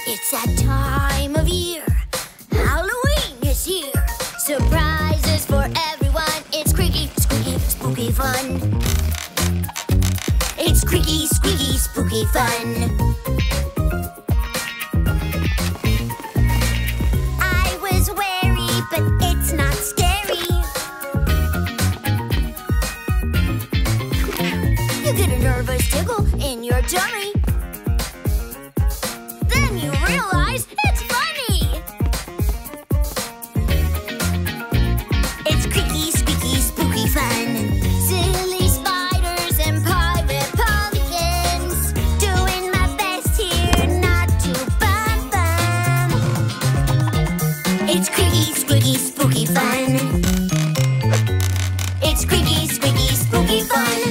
It's that time of year. Halloween is here. Surprises for everyone. It's creaky, squeaky, spooky fun. It's creaky, squeaky, spooky fun. I was wary, but it's not scary. You get a nervous tickle in your tummy. Then you realize it's